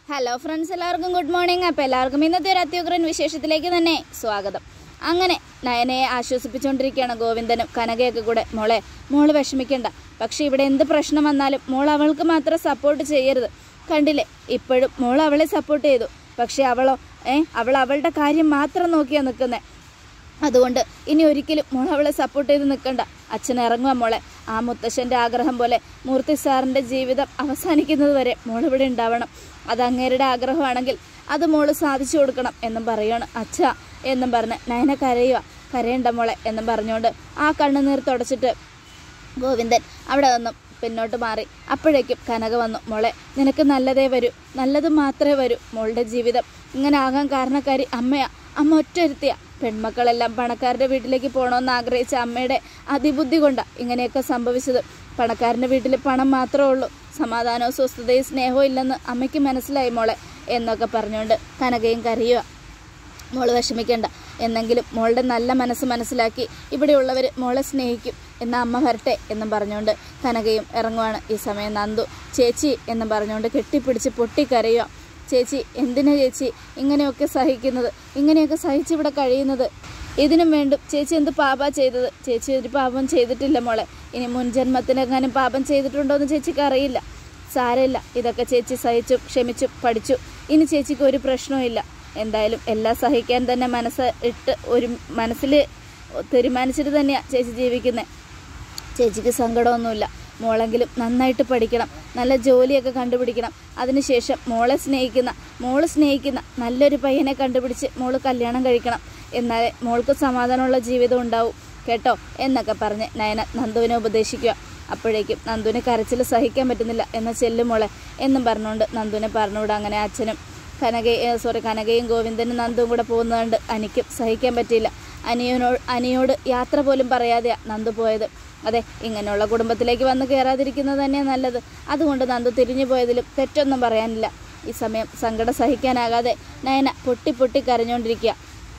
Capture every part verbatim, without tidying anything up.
Hello friends, എല്ലാവർക്കും good morning. അപ്പോൾ എല്ലാവർക്കും ഇന്നത്തെ ഒരു അത്യുഗ്രൻ വിശേഷത്തിലേക്ക് തന്നെ സ്വാഗതം. അങ്ങനെ നയനയെ ആശ്വസിപ്പിച്ചുകൊണ്ടിരിക്കുകയാണ് ഗോവിന്ദനും കനകയൊക്കെ കൂടെ. മോളെ മോള് വിഷമിക്കേണ്ട, പക്ഷേ ഇവിടെ എന്ത് പ്രശ്നം വന്നാലും മോൾ അവൾക്ക് മാത്രം സപ്പോർട്ട് ചെയ്യരുത്. കണ്ടില്ലേ, ഇപ്പോഴും മോൾ അവളെ സപ്പോർട്ട് ചെയ്തു, പക്ഷേ അവളോ ഏ അവൾ അവളുടെ കാര്യം മാത്രം നോക്കിയാണ് നിൽക്കുന്നത്. അതുകൊണ്ട് ഇനി ഒരിക്കലും മോൾ അവളെ സപ്പോർട്ട് ചെയ്ത് നിൽക്കണ്ട. അച്ഛൻ ഇറങ്ങുക മോളെ. ആ മുത്തശ്ശൻ്റെ ആഗ്രഹം പോലെ മൂർത്തി സാറിൻ്റെ ജീവിതം അവസാനിക്കുന്നത് വരെ മോളിവിടെ ഉണ്ടാവണം. അത് അങ്ങേരുടെ ആഗ്രഹമാണെങ്കിൽ അത് മോള് സാധിച്ചു കൊടുക്കണം എന്നും പറയുകയാണ്. അച്ഛ എന്നും പറഞ്ഞ് നയന കരയുക. കരയണ്ട മോളെ എന്നും പറഞ്ഞുകൊണ്ട് ആ കണ്ണുനീർ തുടച്ചിട്ട് ഗോവിന്ദൻ അവിടെ നിന്നും പിന്നോട്ട് മാറി. അപ്പോഴേക്കും കനക വന്നു. മോളെ, നിനക്ക് നല്ലതേ വരൂ, നല്ലത് മാത്രമേ വരൂ. മോളുടെ ജീവിതം ഇങ്ങനെ ആകാൻ കാരണക്കാരി അമ്മയാ. അമ്മ ഒറ്റയിരുത്തിയ പെൺമക്കളെല്ലാം പണക്കാരുടെ വീട്ടിലേക്ക് പോകണമെന്ന് ആഗ്രഹിച്ച അമ്മയുടെ അതിബുദ്ധി കൊണ്ടാണ് ഇങ്ങനെയൊക്കെ സംഭവിച്ചത്. പണക്കാരൻ്റെ വീട്ടിൽ പണം മാത്രമേ ഉള്ളൂ, സമാധാനവും സ്വസ്ഥതയും സ്നേഹവും ഇല്ലെന്ന് അമ്മയ്ക്ക് മനസ്സിലായി മോളെ എന്നൊക്കെ പറഞ്ഞുകൊണ്ട് കനകയും കരയുക. മോള് വിഷമിക്കേണ്ട, എന്നെങ്കിലും മോളുടെ നല്ല മനസ്സ് മനസ്സിലാക്കി ഇവിടെയുള്ളവർ മോളെ സ്നേഹിക്കും എന്ന അമ്മ വരട്ടെ എന്നും പറഞ്ഞുകൊണ്ട് കനകയും ഇറങ്ങുവാണ്. ഈ സമയം നന്ദു ചേച്ചി എന്നും പറഞ്ഞുകൊണ്ട് കെട്ടിപ്പിടിച്ച് പൊട്ടിക്കരയുക. ചേച്ചി, എന്തിനാ ചേച്ചി ഇങ്ങനെയൊക്കെ സഹിക്കുന്നത്, ഇങ്ങനെയൊക്കെ സഹിച്ചിവിടെ കഴിയുന്നത്? ഇതിനും വേണ്ടും ചേച്ചി എന്ത് പാപ ചെയ്തത്? ചേച്ചി ഒരു പാപം ചെയ്തിട്ടില്ല മോളെ. ഇനി മുൻജന്മത്തിനെങ്ങാനും പാപം ചെയ്തിട്ടുണ്ടോ എന്ന് ചേച്ചിക്ക് അറിയില്ല. സാരമില്ല, ഇതൊക്കെ ചേച്ചി സഹിച്ചു ക്ഷമിച്ചു പഠിച്ചു. ഇനി ചേച്ചിക്ക് ഒരു പ്രശ്നവും ഇല്ല. എന്തായാലും എല്ലാം സഹിക്കാൻ തന്നെ മനസ്സ് ഇട്ട് ഒരു മനസ്സിൽ തീരുമാനിച്ചിട്ട് തന്നെയാണ് ചേച്ചി ജീവിക്കുന്നത്. ചേച്ചിക്ക് സങ്കടമൊന്നുമില്ല. മോളെങ്കിലും നന്നായിട്ട് പഠിക്കണം, നല്ല ജോലിയൊക്കെ കണ്ടുപിടിക്കണം. അതിനുശേഷം മോളെ സ്നേഹിക്കുന്ന മോള് സ്നേഹിക്കുന്ന നല്ലൊരു പയ്യനെ കണ്ടുപിടിച്ച് മോള് കല്യാണം കഴിക്കണം. എന്നാലേ മോൾക്ക് സമാധാനമുള്ള ജീവിതം ഉണ്ടാവും കേട്ടോ എന്നൊക്കെ പറഞ്ഞ് നയന നന്ദുവിനെ ഉപദേശിക്കുക. അപ്പോഴേക്കും നന്ദുവിന് കരച്ചിൽ സഹിക്കാൻ പറ്റുന്നില്ല. എന്നാൽ ചെല്ലു മോളെ എന്നും പറഞ്ഞുകൊണ്ട് നന്ദുവിനെ പറഞ്ഞുകൂടെ. അങ്ങനെ അച്ഛനും കനകയും സോറി കനകയും ഗോവിന്ദനും നന്ദുവും കൂടെ പോകുന്നതുകൊണ്ട് അനിക്കും സഹിക്കാൻ പറ്റിയില്ല. അനിയനോട് അനിയോട് യാത്ര പോലും പറയാതെയാണ് നന്ദു പോയത്. അതെ, ഇങ്ങനെയുള്ള കുടുംബത്തിലേക്ക് വന്ന് കയറാതിരിക്കുന്നത് തന്നെയാണ് നല്ലത്. അതുകൊണ്ട് നന്ദു തിരിഞ്ഞു പോയതിലും തെറ്റൊന്നും പറയാനില്ല. ഈ സമയം സങ്കടം സഹിക്കാനാകാതെ നയന പൊട്ടി പൊട്ടി കരഞ്ഞുകൊണ്ടിരിക്കുക.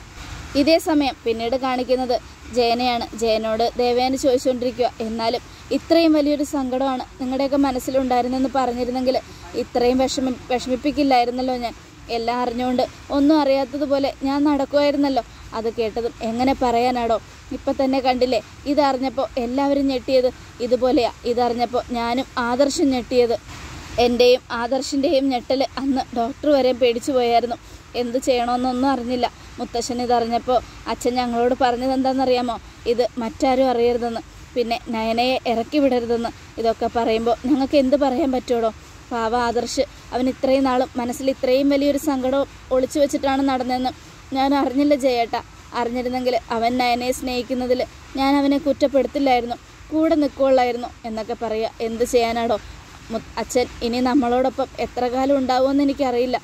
ഇതേ സമയം പിന്നീട് കാണിക്കുന്നത് ജയനെയാണ്. ജയനോട് ദേവേന ചോദിച്ചുകൊണ്ടിരിക്കുക, എന്നാലും ഇത്രയും വലിയൊരു സങ്കടമാണ് നിങ്ങളുടെയൊക്കെ മനസ്സിലുണ്ടായിരുന്നെന്ന് പറഞ്ഞിരുന്നെങ്കിൽ ഇത്രയും വിഷമി വിഷമിപ്പിക്കില്ലായിരുന്നല്ലോ ഞാൻ. എല്ലാം അറിഞ്ഞുകൊണ്ട് ഒന്നും അറിയാത്തതുപോലെ ഞാൻ നടക്കുമായിരുന്നല്ലോ. അത് കേട്ടതും എങ്ങനെ പറയാനാടോ? ഇപ്പം തന്നെ കണ്ടില്ലേ, ഇതറിഞ്ഞപ്പോൾ എല്ലാവരും ഞെട്ടിയത് ഇതുപോലെയാ. ഇതറിഞ്ഞപ്പോൾ ഞാനും ആദർശം ഞെട്ടിയത്. എൻ്റെയും ആദർശിൻ്റെയും ഞെട്ടൽ അന്ന് ഡോക്ടർ വരെ പേടിച്ചു പോയായിരുന്നു. എന്ത് ചെയ്യണമെന്നൊന്നും അറിഞ്ഞില്ല. മുത്തശ്ശൻ ഇതറിഞ്ഞപ്പോൾ അച്ഛൻ ഞങ്ങളോട് പറഞ്ഞത് എന്താണെന്നറിയാമോ? ഇത് മറ്റാരും അറിയരുതെന്ന്, പിന്നെ നയനയെ ഇറക്കി വിടരുതെന്ന്. ഇതൊക്കെ പറയുമ്പോൾ ഞങ്ങൾക്ക് എന്ത് പറയാൻ പറ്റുമോ? പാവ ആദർശ്, അവൻ ഇത്രയും നാളും മനസ്സിൽ ഇത്രയും വലിയൊരു സങ്കടവും ഒളിച്ചു വെച്ചിട്ടാണ് നടന്നതെന്ന് ഞാൻ അറിഞ്ഞില്ല ജയേട്ട. അറിഞ്ഞിരുന്നെങ്കിൽ അവൻ നയനയെ സ്നേഹിക്കുന്നതിൽ ഞാൻ അവനെ കുറ്റപ്പെടുത്തില്ലായിരുന്നു, കൂടെ നിൽക്കുകയുള്ളായിരുന്നു എന്നൊക്കെ പറയുക. എന്ത് ചെയ്യാനാടോ? അച്ഛൻ ഇനി നമ്മളോടൊപ്പം എത്ര കാലം ഉണ്ടാവുമെന്ന് എനിക്കറിയില്ല.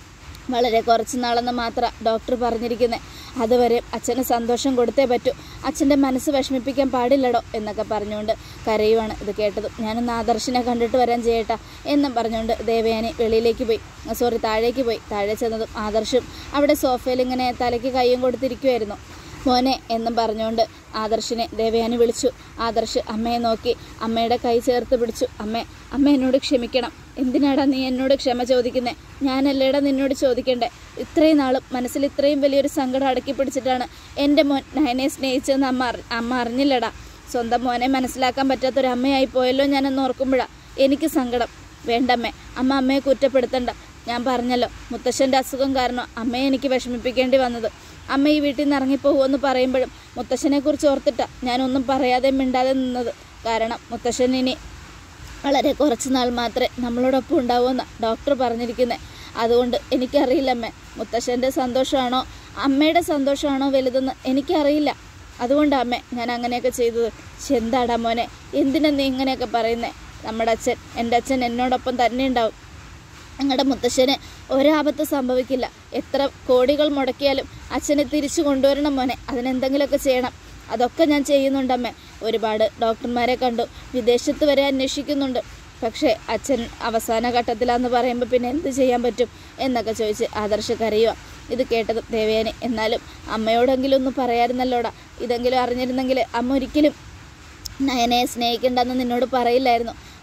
വളരെ കുറച്ച് നാളെന്ന് മാത്രം ഡോക്ടർ പറഞ്ഞിരിക്കുന്നത്. അതുവരെ അച്ഛന് സന്തോഷം കൊടുത്തേ പറ്റൂ. അച്ഛൻ്റെ മനസ്സ് വിഷമിപ്പിക്കാൻ പാടില്ലടോ എന്നൊക്കെ പറഞ്ഞുകൊണ്ട് കരയുവാണ്. ഇത് കേട്ടതും ഞാനൊന്ന് ആദർശിനെ കണ്ടിട്ട് വരാൻ ചെയ്യട്ടാ എന്നും പറഞ്ഞുകൊണ്ട് ദേവയാനി വെളിയിലേക്ക് പോയി സോറി താഴേക്ക് പോയി. താഴെ ചെന്നതും ആദർശും അവിടെ സോഫയിൽ ഇങ്ങനെ തലയ്ക്ക് കയ്യും കൊടുത്തിരിക്കുമായിരുന്നു. മോനെ എന്നും പറഞ്ഞുകൊണ്ട് ആദർശിനെ ദേവയാനി വിളിച്ചു. ആദർശ് അമ്മയെ നോക്കി അമ്മയുടെ കൈ ചേർത്ത് പിടിച്ചു. അമ്മേ, അമ്മ എന്നോട് ക്ഷമിക്കണം. എന്തിനാടാ നീ എന്നോട് ക്ഷമ ചോദിക്കുന്നത്? ഞാനല്ലേടാ നിന്നോട് ചോദിക്കണ്ടേ? ഇത്രയും നാളും മനസ്സിൽ ഇത്രയും വലിയൊരു സങ്കടം അടക്കി പിടിച്ചിട്ടാണ് എൻ്റെ മോൻ നയനെ സ്നേഹിച്ചതെന്ന് അമ്മ അമ്മ അറിഞ്ഞില്ലടാ. സ്വന്തം മോനെ മനസ്സിലാക്കാൻ പറ്റാത്തൊരമ്മയായി പോയല്ലോ ഞാനെന്ന് ഓർക്കുമ്പോഴാണ് എനിക്ക് സങ്കടം. വേണ്ടമ്മേ, അമ്മ അമ്മയെ കുറ്റപ്പെടുത്തണ്ട. ഞാൻ പറഞ്ഞല്ലോ, മുത്തശ്ശൻ്റെ അസുഖം കാരണം അമ്മയെ എനിക്ക് വിഷമിപ്പിക്കേണ്ടി വന്നത്. അമ്മ ഈ വീട്ടിൽ നിന്ന് ഇറങ്ങിപ്പോകുമെന്ന് പറയുമ്പോഴും മുത്തശ്ശനെക്കുറിച്ച് ഓർത്തിട്ടാണ് ഞാനൊന്നും പറയാതെ മിണ്ടാതെ നിന്നത്. കാരണം മുത്തശ്ശൻ ഇനി വളരെ കുറച്ച് നാൾ മാത്രമേ നമ്മളോടൊപ്പം ഉണ്ടാവുമെന്നാണ് ഡോക്ടർ പറഞ്ഞിരിക്കുന്നത്. അതുകൊണ്ട് എനിക്കറിയില്ലമ്മേ, മുത്തശ്ശൻ്റെ സന്തോഷമാണോ അമ്മയുടെ സന്തോഷമാണോ വലുതെന്ന് എനിക്കറിയില്ല. അതുകൊണ്ടാണ് അമ്മേ ഞാൻ അങ്ങനെയൊക്കെ ചെയ്തത്. എന്താടാ മോനെ, എന്തിനാ നീ ഇങ്ങനെയൊക്കെ പറയുന്നേ? നമ്മുടെ അച്ഛൻ, എൻ്റെ അച്ഛൻ എന്നോടൊപ്പം തന്നെ ഉണ്ടാവും. ഞങ്ങളുടെ മുത്തശ്ശന് ഒരാപത്ത് സംഭവിക്കില്ല. എത്ര കോടികൾ മുടക്കിയാലും അച്ഛനെ തിരിച്ചു കൊണ്ടുവരണം മോനെ. അതിനെന്തെങ്കിലുമൊക്കെ ചെയ്യണം. അതൊക്കെ ഞാൻ ചെയ്യുന്നുണ്ടമ്മേ. ഒരുപാട് ഡോക്ടർമാരെ കണ്ടു, വിദേശത്ത് വരെ അന്വേഷിക്കുന്നുണ്ട്. പക്ഷേ അച്ഛൻ അവസാന ഘട്ടത്തിലാന്ന് പറയുമ്പോൾ പിന്നെ എന്ത് ചെയ്യാൻ പറ്റും എന്നൊക്കെ ചോദിച്ച് ആദർശ് കരയുക. ഇത് കേട്ടതും ദേവയാനി, എന്നാലും അമ്മയോടെങ്കിലും ഒന്ന് പറയാമായിരുന്നല്ലോടാ. ഇതെങ്കിലും അറിഞ്ഞിരുന്നെങ്കിൽ അമ്മ ഒരിക്കലും നയനയെ സ്നേഹിക്കേണ്ടെന്ന് നിന്നോട് പറയില്ലായിരുന്നു.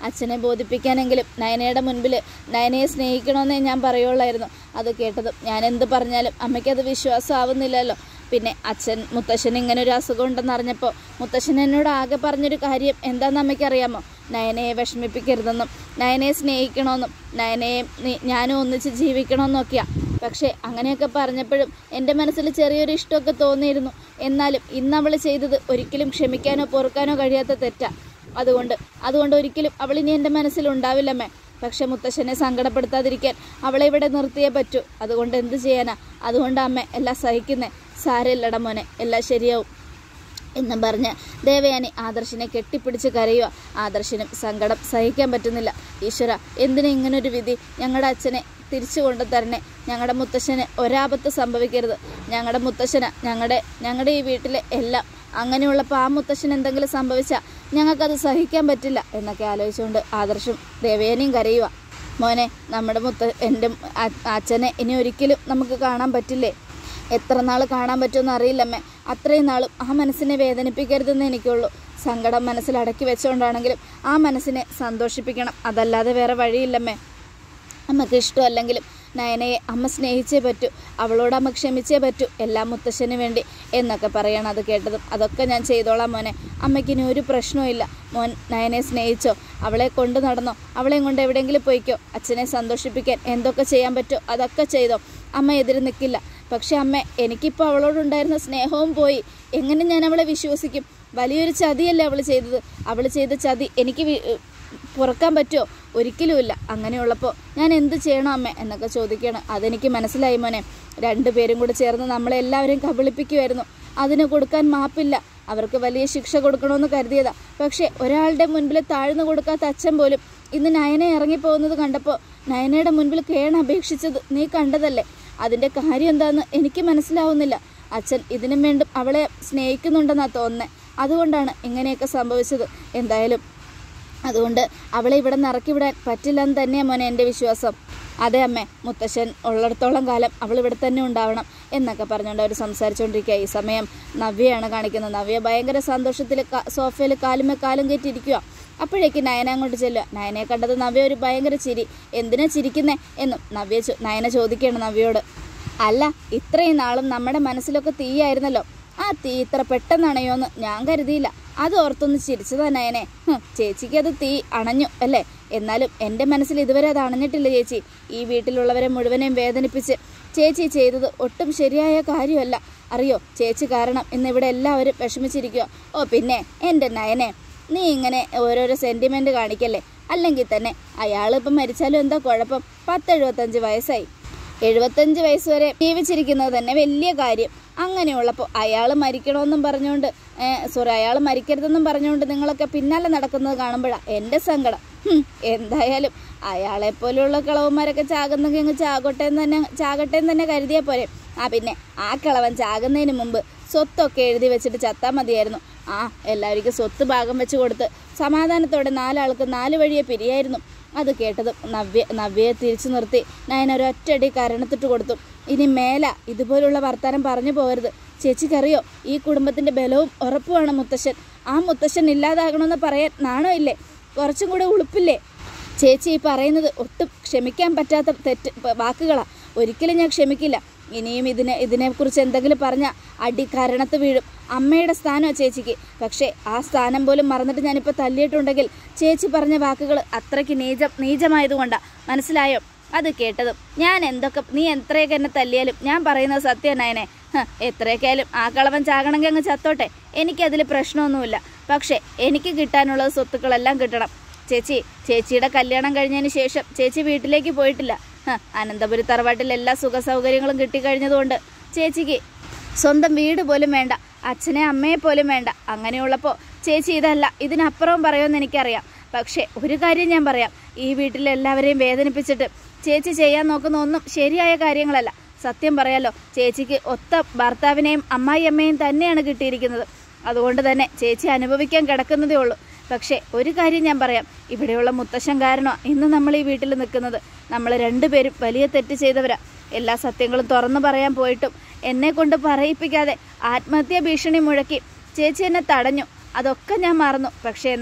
അച്ഛനെ ബോധിപ്പിക്കാനെങ്കിലും നയനയുടെ മുൻപിൽ നയനയെ സ്നേഹിക്കണമെന്നേ ഞാൻ പറയുള്ളായിരുന്നു. അത് കേട്ടതും ഞാൻ എന്ത് പറഞ്ഞാലും അമ്മയ്ക്കത് വിശ്വാസമാവുന്നില്ലല്ലോ. പിന്നെ അച്ഛൻ മുത്തശ്ശന് ഇങ്ങനെ ഒരു അസുഖം ഉണ്ടെന്ന് അറിഞ്ഞപ്പോൾ മുത്തശ്ശൻ എന്നോട് ആകെ പറഞ്ഞൊരു കാര്യം എന്താണെന്ന് അമ്മയ്ക്കറിയാമോ? നയനയെ വിഷമിപ്പിക്കരുതെന്നും നയനയെ സ്നേഹിക്കണമെന്നും നയനയെ ഞാനും ഒന്നിച്ച് ജീവിക്കണമെന്നൊക്കെയാണ്. പക്ഷേ അങ്ങനെയൊക്കെ പറഞ്ഞപ്പോഴും എൻ്റെ മനസ്സിൽ ചെറിയൊരു ഇഷ്ടമൊക്കെ തോന്നിയിരുന്നു. എന്നാലും ഇന്ന് അവൾ ചെയ്തത് ഒരിക്കലും ക്ഷമിക്കാനോ പൊറുക്കാനോ കഴിയാത്ത തെറ്റാണ്. അതുകൊണ്ട് അതുകൊണ്ട് ഒരിക്കലും അവളിനി എൻ്റെ മനസ്സിലുണ്ടാവില്ലമ്മേ. പക്ഷെ മുത്തശ്ശനെ സങ്കടപ്പെടുത്താതിരിക്കാൻ അവളെ ഇവിടെ നിർത്തിയേ പറ്റൂ. അതുകൊണ്ട് എന്ത് ചെയ്യാനാ? അതുകൊണ്ട് അമ്മ എല്ലാം സഹിക്കുന്നേ. സാരമില്ലട മോനെ, എല്ലാം ശരിയാവും എന്നും പറഞ്ഞ് ദേവയാനി ആദർശിനെ കെട്ടിപ്പിടിച്ച് കരയുക. ആദർശിനും സങ്കടം സഹിക്കാൻ പറ്റുന്നില്ല. ഈശ്വര, എന്തിനാ ഇങ്ങനൊരു വിധി? ഞങ്ങളുടെ അച്ഛനെ തിരിച്ചു കൊണ്ടു തരണേ. ഞങ്ങളുടെ മുത്തശ്ശന് ഒരാപത്ത് സംഭവിക്കരുത്. ഞങ്ങളുടെ മുത്തശ്ശന ഞങ്ങളുടെ ഞങ്ങളുടെ ഈ വീട്ടിലെ എല്ലാം. അങ്ങനെയുള്ളപ്പോൾ ആ മുത്തശ്ശന് എന്തെങ്കിലും സംഭവിച്ചാൽ ഞങ്ങൾക്കത് സഹിക്കാൻ പറ്റില്ല എന്നൊക്കെ ആലോചിച്ചുകൊണ്ട് ആദർശും ദേവയാനിയും കരയുക. മോനെ, നമ്മുടെ മുത്ത എൻ്റെ അച്ഛനെ ഇനി ഒരിക്കലും നമുക്ക് കാണാൻ പറ്റില്ലേ? എത്ര നാൾ കാണാൻ പറ്റുമെന്ന് അറിയില്ലമ്മേ. അത്രയും നാളും ആ മനസ്സിനെ വേദനിപ്പിക്കരുതെന്ന് എനിക്കുള്ളൂ. സങ്കടം മനസ്സിലടക്കി വെച്ചുകൊണ്ടാണെങ്കിലും ആ മനസ്സിനെ സന്തോഷിപ്പിക്കണം. അതല്ലാതെ വേറെ വഴിയില്ലമ്മേ. അമ്മക്ക് ഇഷ്ടമല്ലെങ്കിലും നയനയെ അമ്മ സ്നേഹിച്ചേ പറ്റൂ. അവളോട് അമ്മ ക്ഷമിച്ചേ പറ്റൂ. എല്ലാം മുത്തശ്ശന് വേണ്ടി എന്നൊക്കെ പറയണം. അത് കേട്ടതും അതൊക്കെ ഞാൻ ചെയ്തോളാം മോനെ. അമ്മയ്ക്കിനി ഒരു പ്രശ്നവും മോൻ നയനെ സ്നേഹിച്ചോ, അവളെ കൊണ്ട് നടന്നോ, അവളെയും കൊണ്ട് എവിടെയെങ്കിലും പോയിക്കോ. അച്ഛനെ സന്തോഷിപ്പിക്കാൻ എന്തൊക്കെ ചെയ്യാൻ പറ്റുമോ അതൊക്കെ ചെയ്തോ. അമ്മ എതിര് നിൽക്കില്ല. പക്ഷെ അമ്മ, എനിക്കിപ്പോൾ അവളോടുണ്ടായിരുന്ന സ്നേഹവും പോയി. എങ്ങനെ ഞാൻ അവളെ വിശ്വസിക്കും? വലിയൊരു ചതിയല്ലേ അവൾ ചെയ്തത്. അവൾ ചെയ്ത ചതി എനിക്ക് പുറക്കാൻ പറ്റുമോ? ഒരിക്കലുമില്ല. അങ്ങനെയുള്ളപ്പോൾ ഞാൻ എന്ത് ചെയ്യണം അമ്മ എന്നൊക്കെ ചോദിക്കണം. അതെനിക്ക് മനസ്സിലായി മോനെ. രണ്ടുപേരും കൂടി ചേർന്ന് നമ്മളെല്ലാവരെയും കബളിപ്പിക്കുമായിരുന്നു. അതിന് കൊടുക്കാൻ മാപ്പില്ല. അവർക്ക് വലിയ ശിക്ഷ കൊടുക്കണമെന്ന് കരുതിയതാ. പക്ഷേ ഒരാളുടെ മുൻപിൽ താഴ്ന്നു കൊടുക്കാത്ത അച്ഛൻ പോലും ഇന്ന് നയനെ ഇറങ്ങിപ്പോകുന്നത് കണ്ടപ്പോൾ നയനയുടെ മുൻപിൽ കേൺ അപേക്ഷിച്ചത് നീ കണ്ടതല്ലേ? അതിൻ്റെ കാര്യം എന്താണെന്ന് എനിക്ക് മനസ്സിലാവുന്നില്ല. അച്ഛൻ ഇതിനും വേണ്ടും അവളെ സ്നേഹിക്കുന്നുണ്ടെന്നാണ് തോന്നുന്നത്. അതുകൊണ്ടാണ് ഇങ്ങനെയൊക്കെ സംഭവിച്ചത്. എന്തായാലും അതുകൊണ്ട് അവളെ ഇവിടെ നിന്ന് ഇറക്കി വിടാൻ പറ്റില്ലെന്ന് തന്നെയാണ് മോനെ എൻ്റെ വിശ്വാസം. അതെ അമ്മേ, മുത്തശ്ശൻ ഉള്ളിടത്തോളം കാലം അവൾ ഇവിടെ തന്നെ ഉണ്ടാവണം എന്നൊക്കെ പറഞ്ഞുകൊണ്ട് അവർ സംസാരിച്ചുകൊണ്ടിരിക്കുക. ഈ സമയം നവ്യയാണ് കാണിക്കുന്നത്. നവ്യ ഭയങ്കര സന്തോഷത്തിൽ സോഫയിൽ കാലുമേ കാലും കയറ്റിയിരിക്കുക. അപ്പോഴേക്ക് നയന അങ്ങോട്ട് ചെല്ലുക. നയനയെ കണ്ടത് നവ്യ ഒരു ഭയങ്കര ചിരി. എന്തിനാ ചിരിക്കുന്നേ എന്നും നവ്യ നയന ചോദിക്കുകയാണ് നവ്യയോട്. അല്ല, ഇത്രയും നാളും നമ്മുടെ മനസ്സിലൊക്കെ തീയായിരുന്നല്ലോ. ആ തീ ഇത്ര പെട്ടെന്നണയോന്ന് ഞാൻ കരുതിയില്ല. അത് ഓർത്തൊന്ന് ചിരിച്ചതാ നയനെ. ചേച്ചിക്ക് അത് തീ അണഞ്ഞു അല്ലേ? എന്നാലും എൻ്റെ മനസ്സിൽ ഇതുവരെ അത് അണഞ്ഞിട്ടില്ല ചേച്ചി. ഈ വീട്ടിലുള്ളവരെ മുഴുവനെയും വേദനിപ്പിച്ച് ചേച്ചി ചെയ്തത് ഒട്ടും ശരിയായ കാര്യമല്ല. അറിയോ, ചേച്ചി കാരണം ഇന്നിവിടെ എല്ലാവരും വിഷമിച്ചിരിക്കുക. ഓ പിന്നെ എൻ്റെ നയനെ, നീ ഇങ്ങനെ ഓരോരോ സെൻറ്റിമെൻറ്റ് കാണിക്കല്ലേ. അല്ലെങ്കിൽ തന്നെ അയാൾ ഇപ്പം മരിച്ചാലും എന്താ കുഴപ്പം? പത്തെഴുപത്തഞ്ച് വയസ്സായി. എഴുപത്തഞ്ച് വയസ്സ് വരെ ജീവിച്ചിരിക്കുന്നത് തന്നെ വലിയ കാര്യം. അങ്ങനെയുള്ളപ്പോൾ അയാൾ മരിക്കണമെന്നും പറഞ്ഞുകൊണ്ട് സോറി അയാൾ മരിക്കരുതെന്നും പറഞ്ഞുകൊണ്ട് നിങ്ങളൊക്കെ പിന്നാലെ നടക്കുന്നത് കാണുമ്പോഴാണ് എൻ്റെ സങ്കടം. എന്തായാലും അയാളെപ്പോലെയുള്ള കളവന്മാരൊക്കെ ചാകുന്നെങ്കിൽ അങ്ങ് ചാകട്ടെ എന്ന് തന്നെ ചാകട്ടെ എന്ന് തന്നെ കരുതിയാൽ പോരെ. ആ പിന്നെ ആ കളവൻ ചാകുന്നതിന് മുമ്പ് സ്വത്തൊക്കെ എഴുതി വെച്ചിട്ട് ചത്താൽ മതിയായിരുന്നു. ആ എല്ലാവർക്കും സ്വത്ത് ഭാഗം വെച്ച് കൊടുത്ത് സമാധാനത്തോടെ നാലാൾക്ക് നാല് വഴിയെ പിരിയായിരുന്നു. അത് കേട്ടതും നവ്യ നവ്യയെ തിരിച്ചു നിർത്തി നയന ഒരൊറ്റയടി കരണത്തിട്ട് കൊടുത്തു. ഇനി മേല ഇതുപോലുള്ള വർത്താനം പറഞ്ഞു പോകരുത്. ചേച്ചിക്കറിയോ, ഈ കുടുംബത്തിൻ്റെ ബലവും ഉറപ്പുമാണ് മുത്തശ്ശൻ. ആ മുത്തശ്ശൻ ഇല്ലാതാകണമെന്ന് പറയാൻ നാണോ ഇല്ലേ? കുറച്ചും കൂടെ ഉളുപ്പില്ലേ? ചേച്ചി ഈ പറയുന്നത് ഒട്ടും ക്ഷമിക്കാൻ പറ്റാത്ത തെറ്റ് വാക്കുകളാണ്. ഒരിക്കലും ഞാൻ ക്ഷമിക്കില്ല. ഇനിയും ഇതിനെ ഇതിനെക്കുറിച്ച് എന്തെങ്കിലും പറഞ്ഞാൽ അടി കരണത്ത് വീഴും. അമ്മയുടെ സ്ഥാനമാണ് ചേച്ചിക്ക്. പക്ഷേ ആ സ്ഥാനം പോലും മറന്നിട്ട് ഞാനിപ്പോൾ തല്ലിയിട്ടുണ്ടെങ്കിൽ ചേച്ചി പറഞ്ഞ വാക്കുകൾ അത്രയ്ക്ക് നീചം നീചമായതുകൊണ്ടാണ്. മനസ്സിലായോ? അത് കേട്ടതും ഞാൻ എന്തൊക്കെ നീ എത്രയൊക്കെ എന്നെ തല്ലിയാലും ഞാൻ പറയുന്നത് സത്യം നയനെ. എത്രയൊക്കെയായാലും ആ കളവൻ ചാകണമെങ്കിൽ അങ്ങ് ചത്തോട്ടെ. എനിക്കതിൽ പ്രശ്നമൊന്നുമില്ല. പക്ഷേ എനിക്ക് കിട്ടാനുള്ളത് സ്വത്തുക്കളെല്ലാം കിട്ടണം. ചേച്ചി ചേച്ചിയുടെ കല്യാണം കഴിഞ്ഞതിന് ശേഷം ചേച്ചി വീട്ടിലേക്ക് പോയിട്ടില്ല. അനന്തപുരി തറവാട്ടിൽ എല്ലാ സുഖ സൗകര്യങ്ങളും കിട്ടിക്കഴിഞ്ഞതുകൊണ്ട് ചേച്ചിക്ക് സ്വന്തം വീട് പോലും വേണ്ട, അച്ഛനെ അമ്മയെ പോലും വേണ്ട. അങ്ങനെയുള്ളപ്പോൾ ചേച്ചി ഇതല്ല ഇതിനപ്പുറവും പറയുമെന്ന് എനിക്കറിയാം. പക്ഷേ ഒരു കാര്യം ഞാൻ പറയാം, ഈ വീട്ടിലെല്ലാവരെയും വേദനിപ്പിച്ചിട്ട് ചേച്ചി ചെയ്യാൻ നോക്കുന്ന ഒന്നും ശരിയായ കാര്യങ്ങളല്ല. സത്യം പറയാലോ, ചേച്ചിക്ക് ഒത്ത ഭർത്താവിനെയും അമ്മായിയമ്മയും തന്നെയാണ് കിട്ടിയിരിക്കുന്നത്. അതുകൊണ്ട് തന്നെ ചേച്ചി അനുഭവിക്കാൻ കിടക്കുന്നതേ ഉള്ളൂ. പക്ഷേ ഒരു കാര്യം ഞാൻ പറയാം, ഇവിടെയുള്ള മുത്തശ്ശൻ കാരണമാണ് ഇന്ന് നമ്മൾ ഈ വീട്ടിൽ നിൽക്കുന്നത്. നമ്മൾ രണ്ടുപേരും വലിയ തെറ്റ് ചെയ്തവരാ. എല്ലാ സത്യങ്ങളും തുറന്നു പറയാൻ പോയിട്ടും എന്നെ കൊണ്ട് പറയിപ്പിക്കാതെ ആത്മഹത്യാ ഭീഷണി മുഴക്കി ചേച്ചി എന്നെ തടഞ്ഞു. അതൊക്കെ ഞാൻ മറന്നു. പക്ഷേ എന്നാലും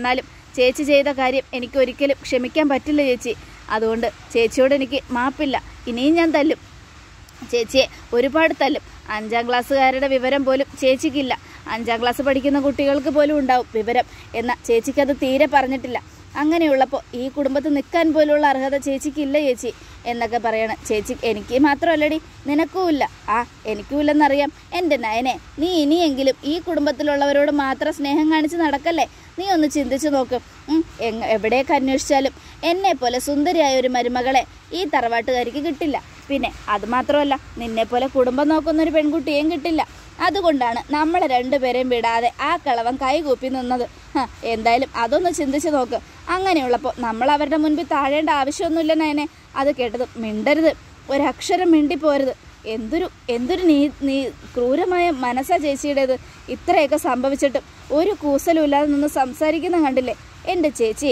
ചേച്ചി ചെയ്ത കാര്യം എനിക്ക് ഒരിക്കലും ക്ഷമിക്കാൻ പറ്റില്ല ചേച്ചി. അതുകൊണ്ട് ചേച്ചിയോട് എനിക്ക് മാപ്പില്ല. ഇനിയും ഞാൻ തല്ലും, ചേച്ചിയെ ഒരുപാട് തല്ലും. അഞ്ചാം ക്ലാസ്സുകാരുടെ വിവരം പോലും ചേച്ചിക്കില്ല. അഞ്ചാം ക്ലാസ് പഠിക്കുന്ന കുട്ടികൾക്ക് പോലും ഉണ്ടാവും വിവരം. എന്നാൽ ചേച്ചിക്കത് തീരെ പറഞ്ഞിട്ടില്ല. അങ്ങനെയുള്ളപ്പോൾ ഈ കുടുംബത്തിൽ നിൽക്കാൻ പോലുള്ള അർഹത ചേച്ചിക്കില്ല ചേച്ചി എന്നൊക്കെ പറയണം. ചേച്ചി എനിക്ക് മാത്രമല്ലടി, നിനക്കുമില്ല. ആ എനിക്കുമില്ലെന്നറിയാം. എൻ്റെ നയനെ, നീ ഇനിയെങ്കിലും ഈ കുടുംബത്തിലുള്ളവരോട് മാത്രം സ്നേഹം കാണിച്ച് നടക്കല്ലേ. നീ ഒന്ന് ചിന്തിച്ചു നോക്ക്. എങ് എവിടെയൊക്കെ അന്വേഷിച്ചാലും എന്നെപ്പോലെ സുന്ദരിയായ ഒരു മരുമകളെ ഈ തറവാട്ടുകാരിക്ക് കിട്ടില്ല. പിന്നെ അതുമാത്രമല്ല, നിന്നെപ്പോലെ കുടുംബം നോക്കുന്നൊരു പെൺകുട്ടിയേയും കിട്ടില്ല. അതുകൊണ്ടാണ് നമ്മളെ രണ്ടുപേരെയും വിടാതെ ആ കളവൻ കൈകൂപ്പി നിന്നത്. എന്തായാലും അതൊന്ന് ചിന്തിച്ച് നോക്ക്. അങ്ങനെയുള്ളപ്പോൾ നമ്മൾ അവരുടെ മുൻപിൽ താഴേണ്ട ആവശ്യമൊന്നുമില്ല നയനെ. അത് കേട്ടതും മിണ്ടരുത്, ഒരക്ഷരം മിണ്ടിപ്പോരുത്. എന്തൊരു എന്തൊരു നീ നീ ക്രൂരമായ മനസ്സാ ചേച്ചിയുടേത്. ഇത്രയൊക്കെ സംഭവിച്ചിട്ടും ഒരു കൂസലും ഇല്ലാതെ നിന്ന് സംസാരിക്കുന്ന കണ്ടില്ലേ എൻ്റെ ചേച്ചി.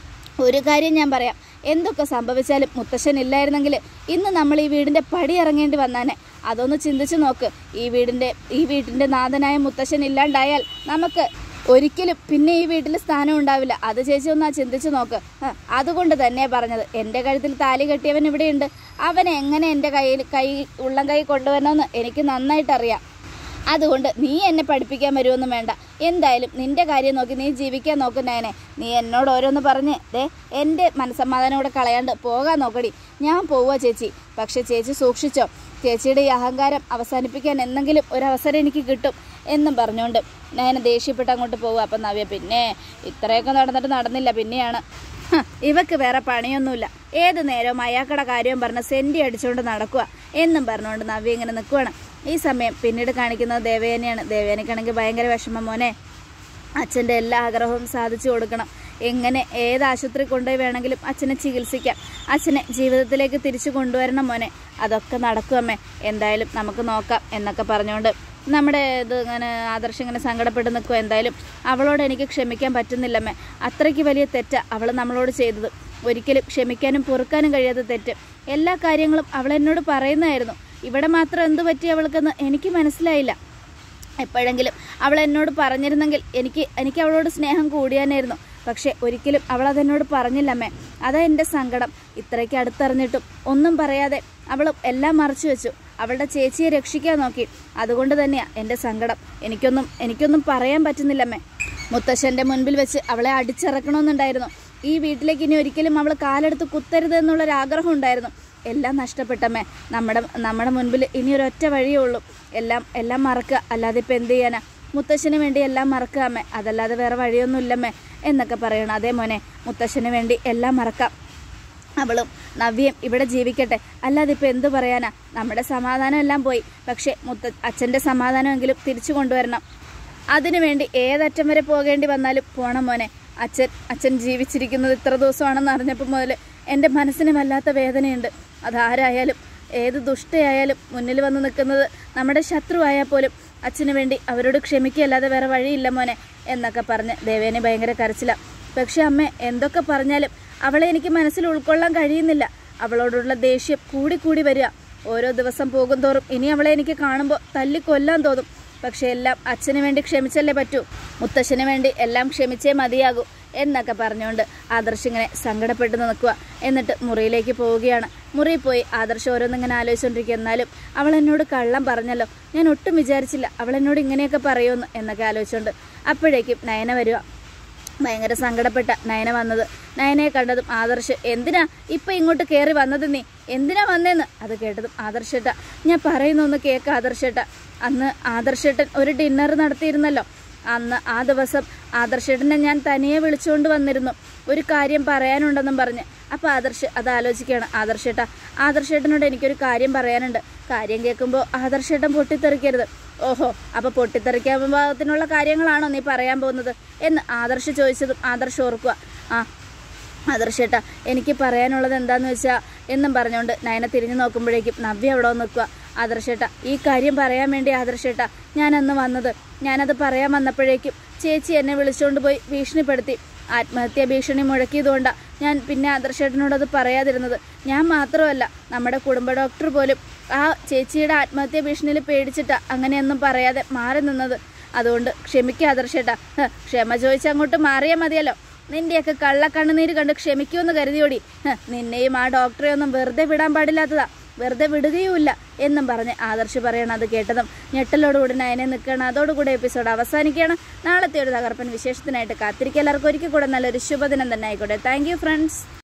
ഒരു കാര്യം ഞാൻ പറയാം, എന്തൊക്കെ സംഭവിച്ചാലും മുത്തശ്ശൻ ഇല്ലായിരുന്നെങ്കിൽ ഇന്ന് നമ്മൾ ഈ വീടിൻ്റെ പടി ഇറങ്ങേണ്ടി വന്നാനെ. അതൊന്ന് ചിന്തിച്ച് നോക്ക്. ഈ വീടിൻ്റെ ഈ വീട്ടിൻ്റെ നാഥനായ മുത്തശ്ശൻ ഇല്ലാണ്ടായാൽ നമുക്ക് ഒരിക്കലും പിന്നെ ഈ വീട്ടിൽ സ്ഥാനം ഉണ്ടാവില്ല. അത് ചേച്ചി ഒന്ന് ചിന്തിച്ച് നോക്ക്. അതുകൊണ്ട് തന്നെ പറഞ്ഞത്, എൻ്റെ കഴുത്തിൽ താലി കെട്ടിയവൻ ഇവിടെയുണ്ട്. അവനെ എങ്ങനെ എൻ്റെ കയ്യിൽ കൈ ഉള്ളം കൈ കൊണ്ടുവരണമെന്ന് എനിക്ക് നന്നായിട്ടറിയാം. അതുകൊണ്ട് നീ എന്നെ പഠിപ്പിക്കാൻ വരുമൊന്നും വേണ്ട. എന്തായാലും നിൻ്റെ കാര്യം നോക്കി നീ ജീവിക്കാൻ നോക്കുന്നേനെ. നീ എന്നോട് ഓരോന്ന് പറഞ്ഞ് ദേ എൻ്റെ മനസ്സമാധാനം കൂടെ കളയാണ്ട് പോകാൻ നോക്കടി. ഞാൻ പോവുക ചേച്ചി. പക്ഷെ ചേച്ചി സൂക്ഷിച്ചോ. ചേച്ചിയുടെ ഈ അഹങ്കാരം അവസാനിപ്പിക്കാൻ എന്തെങ്കിലും ഒരവസരം എനിക്ക് കിട്ടും എന്നും പറഞ്ഞുകൊണ്ട് നയന ദേഷ്യപ്പെട്ട് അങ്ങോട്ട് പോവുക. അപ്പം നവ്യ പിന്നെ ഇത്രയൊക്കെ നടന്നിട്ട് നടന്നില്ല. പിന്നെയാണ് ഇവക്ക് വേറെ പണിയൊന്നുമില്ല, ഏത് നേരവും അയാൾക്കടെ കാര്യവും പറഞ്ഞ് സെൻറ്റി അടിച്ചുകൊണ്ട് നടക്കുക എന്നും പറഞ്ഞുകൊണ്ട് നവ്യ ഇങ്ങനെ നിൽക്കുവാണ്. ഈ സമയം പിന്നീട് കാണിക്കുന്നത് ദേവയാനിയാണ്. ദേവയാനിക്കാണെങ്കിൽ ഭയങ്കര വിഷമം. മോനെ, അച്ഛൻ്റെ എല്ലാ ആഗ്രഹവും സാധിച്ചു കൊടുക്കണം. എങ്ങനെ ഏത് ആശുപത്രി കൊണ്ടുപോയി വേണമെങ്കിലും അച്ഛനെ ചികിത്സിക്കാം. അച്ഛനെ ജീവിതത്തിലേക്ക് തിരിച്ചു കൊണ്ടുവരണം മോനെ. അതൊക്കെ നടക്കുമമ്മേ. എന്തായാലും നമുക്ക് നോക്കാം എന്നൊക്കെ പറഞ്ഞുകൊണ്ട് നമ്മുടെ ഇത് ഇങ്ങനെ ആദർശം ഇങ്ങനെ സങ്കടപ്പെട്ട് നിൽക്കുക. എന്തായാലും അവളോട് എനിക്ക് ക്ഷമിക്കാൻ പറ്റുന്നില്ലമ്മേ. അത്രയ്ക്ക് വലിയ തെറ്റാണ് അവൾ നമ്മളോട് ചെയ്തത്. ഒരിക്കലും ക്ഷമിക്കാനും പൊറുക്കാനും കഴിയാത്ത തെറ്റ്. എല്ലാ കാര്യങ്ങളും അവളെന്നോട് പറയുന്നതായിരുന്നു. ഇവിടെ മാത്രം എന്ത് പറ്റി അവൾക്കെന്ന് എനിക്ക് മനസ്സിലായില്ല. എപ്പോഴെങ്കിലും അവൾ എന്നോട് പറഞ്ഞിരുന്നെങ്കിൽ എനിക്ക് എനിക്ക് അവളോട് സ്നേഹം കൂടിയാനായിരുന്നു. പക്ഷെ ഒരിക്കലും അവൾ അതെന്നോട് പറഞ്ഞില്ലമ്മേ. അതാ എൻ്റെ സങ്കടം. ഇത്രയ്ക്ക് അടുത്തറിഞ്ഞിട്ടും ഒന്നും പറയാതെ അവൾ എല്ലാം മറച്ചു വെച്ചു. അവളുടെ ചേച്ചിയെ രക്ഷിക്കാൻ നോക്കി. അതുകൊണ്ട് തന്നെയാണ് എൻ്റെ സങ്കടം. എനിക്കൊന്നും എനിക്കൊന്നും പറയാൻ പറ്റുന്നില്ലമ്മേ. മുത്തശ്ശൻ്റെ മുൻപിൽ വെച്ച് അവളെ അടിച്ചിറക്കണമെന്നുണ്ടായിരുന്നു. ഈ വീട്ടിലേക്ക് ഇനി ഒരിക്കലും അവൾ കാലെടുത്ത് കുത്തരുത് എന്നുള്ളൊരാഗ്രഹം ഉണ്ടായിരുന്നു. എല്ലാം നഷ്ടപ്പെട്ടമ്മേ. നമ്മുടെ നമ്മുടെ മുൻപിൽ ഇനി ഒരൊറ്റ വഴിയേ ഉള്ളൂ. എല്ലാം എല്ലാം മറക്കുക. അല്ലാതെ ഇപ്പം എന്ത് ചെയ്യാനാ? മുത്തശ്ശന് വേണ്ടി എല്ലാം മറക്കുക അമ്മേ. അതല്ലാതെ വേറെ വഴിയൊന്നും ഇല്ലമ്മേ എന്നൊക്കെ പറയണം. അതേ മോനെ, മുത്തശ്ശന് വേണ്ടി എല്ലാം മറക്കാം. അവളും നവ്യയും ഇവിടെ ജീവിക്കട്ടെ. അല്ലാതെ ഇപ്പം എന്ത് പറയാനാ? നമ്മുടെ സമാധാനം എല്ലാം പോയി. പക്ഷേ മുത്ത അച്ഛൻ്റെ സമാധാനമെങ്കിലും തിരിച്ചു കൊണ്ടുവരണം. അതിനുവേണ്ടി ഏതറ്റം വരെ പോകേണ്ടി വന്നാലും പോണം മോനെ. അച്ഛൻ അച്ഛൻ ജീവിച്ചിരിക്കുന്നത് ഇത്ര ദിവസമാണെന്ന് അറിഞ്ഞപ്പോൾ മുതൽ എൻ്റെ മനസ്സിന് വല്ലാത്ത വേദനയുണ്ട്. അതാരായാലും ഏത് ദുഷ്ടയായാലും മുന്നിൽ വന്ന് നിൽക്കുന്നത് നമ്മുടെ ശത്രുവായാൽ പോലും അച്ഛന് വേണ്ടി അവരോട് ക്ഷമിക്കുകയല്ലാതെ വേറെ വഴിയില്ല മോനെ എന്നൊക്കെ പറഞ്ഞ് ദേവേനെ ഭയങ്കര കരച്ചിലാണ്. പക്ഷെ അമ്മ എന്തൊക്കെ പറഞ്ഞാലും അവളെ എനിക്ക് മനസ്സിൽ ഉൾക്കൊള്ളാൻ കഴിയുന്നില്ല. അവളോടുള്ള ദേഷ്യം കൂടിക്കൂടി വരിക. ഓരോ ദിവസം പോകും തോറും ഇനി അവളെ എനിക്ക് കാണുമ്പോൾ തല്ലിക്കൊല്ലാൻ തോന്നും. പക്ഷെ എല്ലാം അച്ഛന് വേണ്ടി ക്ഷമിച്ചല്ലേ പറ്റൂ. മുത്തശ്ശന് വേണ്ടി എല്ലാം ക്ഷമിച്ചേ മതിയാകൂ എന്നൊക്കെ പറഞ്ഞുകൊണ്ട് ആദർശ് ഇങ്ങനെ സങ്കടപ്പെട്ട് നിൽക്കുക. എന്നിട്ട് മുറിയിലേക്ക് പോവുകയാണ്. മുറിയിൽ പോയി ആദർശ് ഓരോന്നിങ്ങനെ ആലോചിച്ചുകൊണ്ടിരിക്കുക. എന്നാലും അവൾ എന്നോട് കള്ളം പറഞ്ഞല്ലോ, ഞാൻ ഒട്ടും വിചാരിച്ചില്ല അവൾ എന്നോട് ഇങ്ങനെയൊക്കെ പറയുമെന്ന് എന്നൊക്കെ ആലോചിച്ചുകൊണ്ട് അപ്പോഴേക്കും നയന വരിക. ഭയങ്കര സങ്കടപ്പെട്ട നയന വന്നത്. നയനയെ കണ്ടതും ആദർശ്, എന്തിനാ ഇപ്പം ഇങ്ങോട്ട് കയറി വന്നത്? നീ എന്തിനാ വന്നേന്ന് അത് കേട്ടതും ആദർശേട്ട, ഞാൻ പറയുന്നൊന്ന് കേൾക്കാം ആദർശേട്ട. അന്ന് ആദർശേട്ടൻ ഒരു ഡിന്നർ നടത്തിയിരുന്നല്ലോ. അന്ന് ആ ദിവസം ആദർശേട്ടനെ ഞാൻ തനിയെ വിളിച്ചുകൊണ്ട് വന്നിരുന്നു, ഒരു കാര്യം പറയാനുണ്ടെന്നും പറഞ്ഞ്. അപ്പോൾ ആദർശ് അത് ആലോചിക്കുകയാണ്. ആദർശേട്ട, ആദർശേട്ടനോട് എനിക്കൊരു കാര്യം പറയാനുണ്ട്. കാര്യം കേൾക്കുമ്പോൾ ആദർശേട്ടൻ പൊട്ടിത്തെറിക്കരുത്. ഓഹോ, അപ്പോൾ പൊട്ടിത്തെറിക്കാൻ പാകത്തിനുള്ള കാര്യങ്ങളാണോ നീ പറയാൻ പോകുന്നത് എന്ന് ആദർശ് ചോദിച്ചതും ആദർശ് ഓർക്കുക. ആ ആദർശേട്ട, എനിക്ക് പറയാനുള്ളത് എന്താണെന്ന് വെച്ചാൽ എന്നും പറഞ്ഞുകൊണ്ട് നയന തിരിഞ്ഞു നോക്കുമ്പോഴേക്കും നവ്യ അവിടെ നിൽക്കുക. ആദർശേട്ട, ഈ കാര്യം പറയാൻ വേണ്ടി ആദർശേട്ട ഞാനന്ന് വന്നത്. ഞാനത് പറയാൻ വന്നപ്പോഴേക്കും ചേച്ചി എന്നെ വിളിച്ചുകൊണ്ട് പോയി ഭീഷണിപ്പെടുത്തി. ആത്മഹത്യാ ഭീഷണി മുഴക്കിയതുകൊണ്ടാണ് ഞാൻ പിന്നെ ആദർശേട്ടനോടത് പറയാതിരുന്നത്. ഞാൻ മാത്രമല്ല, നമ്മുടെ കുടുംബ ഡോക്ടർ പോലും ആ ചേച്ചിയുടെ ആത്മഹത്യാ ഭീഷണിയിൽ പേടിച്ചിട്ടാണ് അങ്ങനെയൊന്നും പറയാതെ മാറി നിന്നത്. അതുകൊണ്ട് ക്ഷമിക്കുക ആദർശേട്ട. ക്ഷമ ചോദിച്ച് അങ്ങോട്ട് മാറിയാൽ മതിയല്ലോ. നിന്റെയൊക്കെ കള്ളക്കണ്ണുനീര് കണ്ട് ക്ഷമിക്കുമെന്ന് കരുതിയോടി. നിന്നെയും ആ ഡോക്ടറെ ഒന്നും വെറുതെ വിടാൻ പാടില്ലാത്തതാ, വെറുതെ വിടുകയുമില്ല എന്നും പറഞ്ഞ് ആദർശ് പറയണം. അത് കേട്ടതും ഞെട്ടലോടുകൂടി നയനെ നിൽക്കണം. അതോടുകൂടി എപ്പിസോഡ് അവസാനിക്കുകയാണ്. നാളത്തെ ഒരു തകർപ്പൻ വിശേഷത്തിനായിട്ട് കാത്തിരിക്കുക. എല്ലാവർക്കും ഒരിക്കൽ കൂടെ നല്ലൊരു ശുഭദിനം തന്നെ ആയിക്കോട്ടെ. Thank you friends.